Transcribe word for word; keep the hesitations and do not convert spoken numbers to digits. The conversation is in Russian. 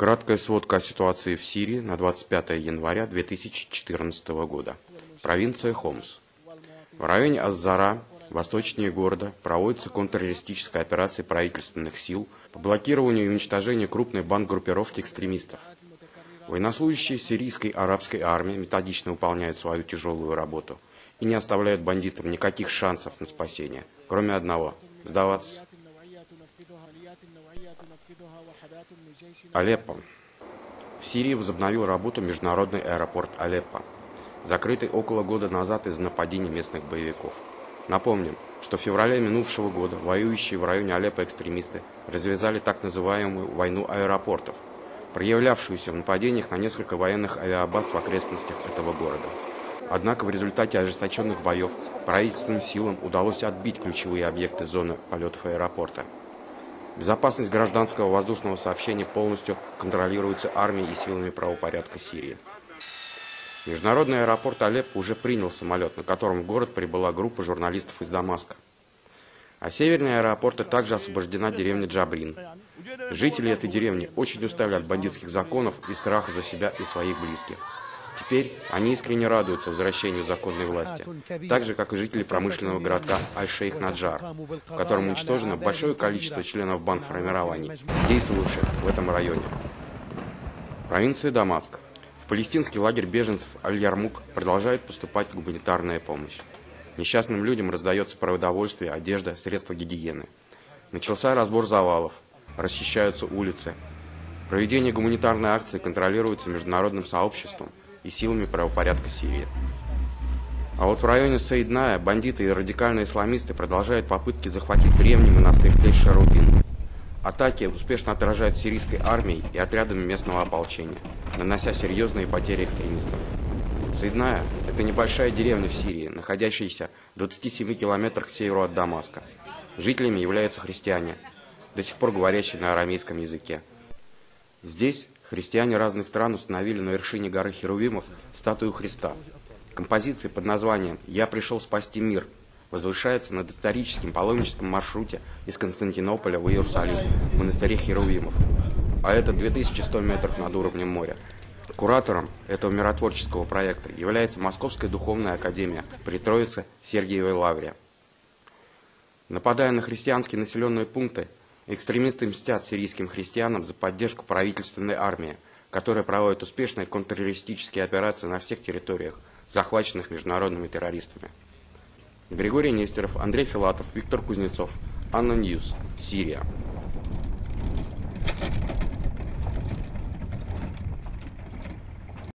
Краткая сводка о ситуации в Сирии на двадцать пятое января две тысячи четырнадцатого года. Провинция Хомс. В районе Аз-Зара, восточнее города, проводится контртеррористическая операция правительственных сил по блокированию и уничтожению крупной бандгруппировки экстремистов. Военнослужащие сирийской арабской армии методично выполняют свою тяжелую работу и не оставляют бандитам никаких шансов на спасение, кроме одного – сдаваться. Алеппо. В Сирии возобновил работу международный аэропорт Алеппо, закрытый около года назад из-за нападений местных боевиков. Напомним, что в феврале минувшего года воюющие в районе Алеппо экстремисты развязали так называемую войну аэропортов, проявлявшуюся в нападениях на несколько военных авиабаз в окрестностях этого города. Однако в результате ожесточенных боев правительственным силам удалось отбить ключевые объекты зоны полетов аэропорта. Безопасность гражданского воздушного сообщения полностью контролируется армией и силами правопорядка Сирии. Международный аэропорт Алеппо уже принял самолет, на котором в город прибыла группа журналистов из Дамаска. А северные аэропорты также освобождена деревня Джабрин. Жители этой деревни очень устали от бандитских законов и страха за себя и своих близких. Теперь они искренне радуются возвращению законной власти, так же, как и жители промышленного городка Аль-Шейх-Наджар, в котором уничтожено большое количество членов банд формирований, действующих в этом районе. Провинция Дамаск. В палестинский лагерь беженцев Аль-Ярмук продолжает поступать гуманитарная помощь. Несчастным людям раздается продовольствие, одежда, средства гигиены. Начался разбор завалов, расчищаются улицы. Проведение гуманитарной акции контролируется международным сообществом и силами правопорядка Сирии. А вот в районе Саидная бандиты и радикальные исламисты продолжают попытки захватить древний монастырь Тель-Шарубин. Атаки успешно отражают сирийской армией и отрядами местного ополчения, нанося серьезные потери экстремистам. Саидная – это небольшая деревня в Сирии, находящаяся в двадцати семи километрах к северу от Дамаска. Жителями являются христиане, до сих пор говорящие на арамейском языке. Здесь христиане разных стран установили на вершине горы Херувимов статую Христа. Композиция под названием «Я пришел спасти мир» возвышается над историческим паломническом маршруте из Константинополя в Иерусалим, в монастыре Херувимов. А это две тысячи сто метров над уровнем моря. Куратором этого миротворческого проекта является Московская духовная академия при Троице-Сергиевой лавре. Нападая на христианские населенные пункты, экстремисты мстят сирийским христианам за поддержку правительственной армии, которая проводит успешные контртеррористические операции на всех территориях, захваченных международными террористами. Григорий Нестеров, Андрей Филатов, Виктор Кузнецов, Анна Ньюс, Сирия.